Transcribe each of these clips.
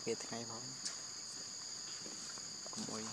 về thế này không cũng ôi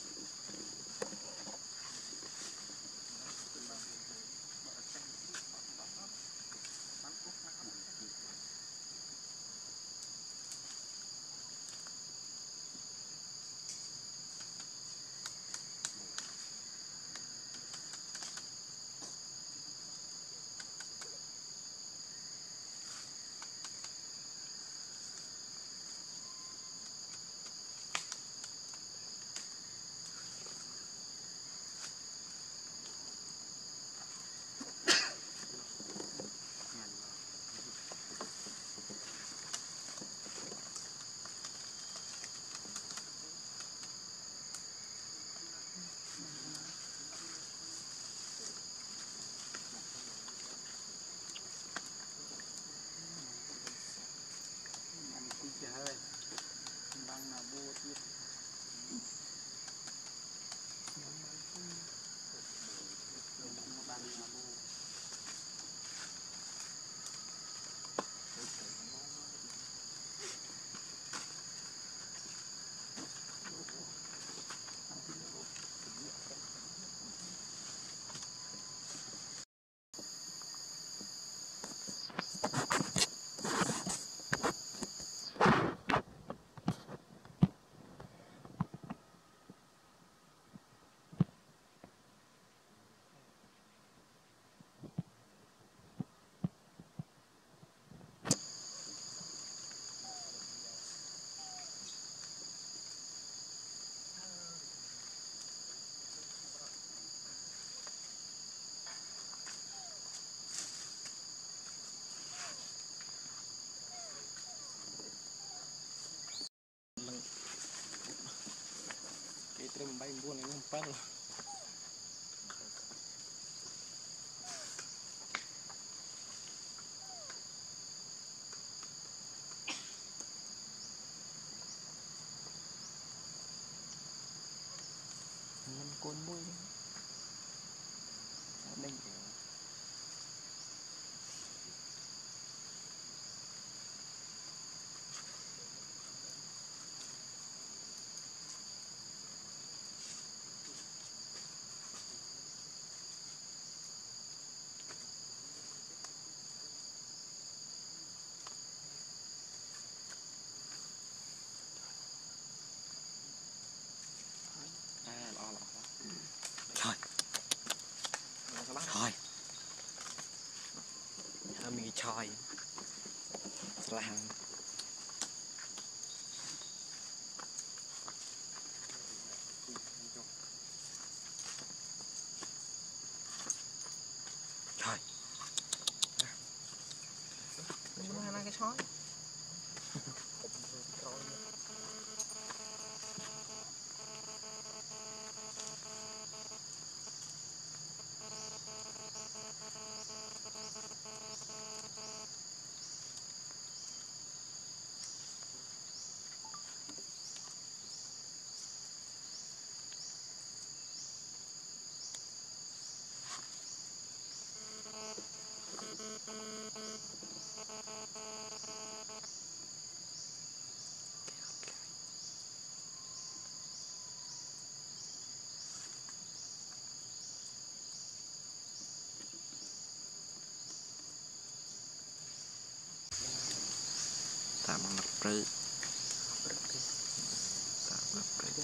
cái trem bay buôn này không phải mình côn mũi đây thôi mình choi làm thôi mình ăn cái choi tạm ngập rư tạm ngập rư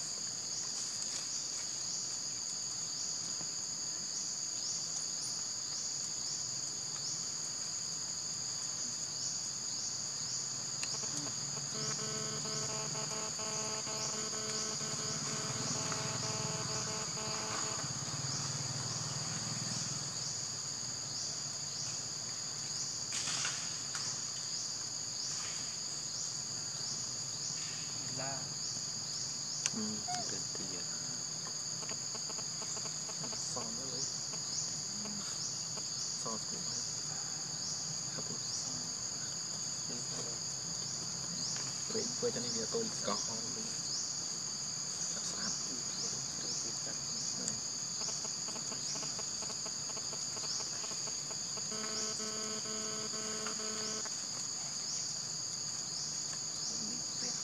là gần thì giờ son nó lấy son cũng hấp dẫn với cho nên là tôi có sẵn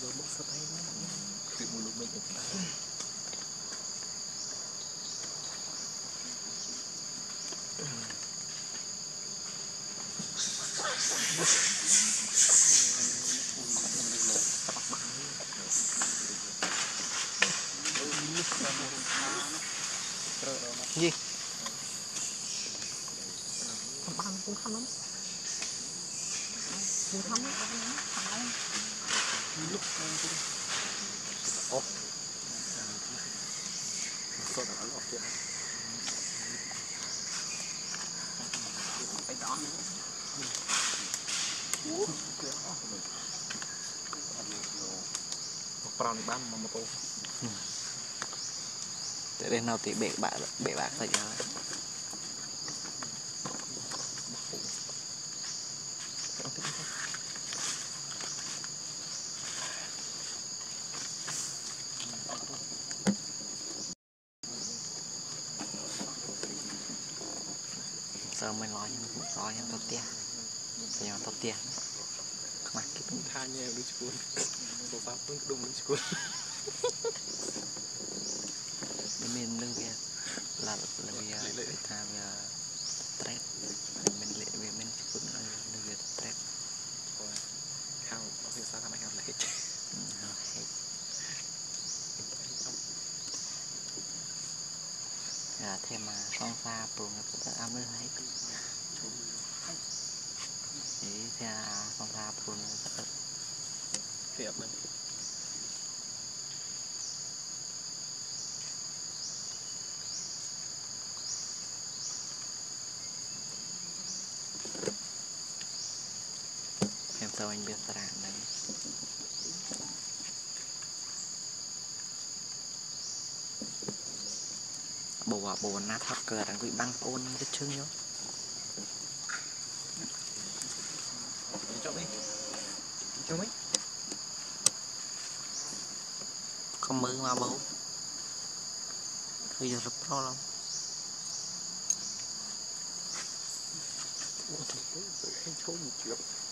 vừa mất sắp hay việc một lúc mình gì không ăn cũng không lắm cũng không lúc ốp sốt ở lọt kia phải đỏ một prong bán mà một tô để đến nào thì bể bạc thôi chứ giờ mình nói những tốt tiền thì nó tốt tiền mặc cái cũng tha nhiều đi school số pháp cũng đúng đi school mình lương việc là vì ta về stress mình lệ về mình cũng lương việc stress hao có thể sao thằng hao là hết là thêm mà con pha bùn nó ăn mới hết thì theo con pha bùn nó thiệt mình em sao anh biết ra đấy bộ nát thật cờ đang bị băng ôn cái chân nhá cho mấy không mơ mà bố bây giờ rất pro lắm không một chuyện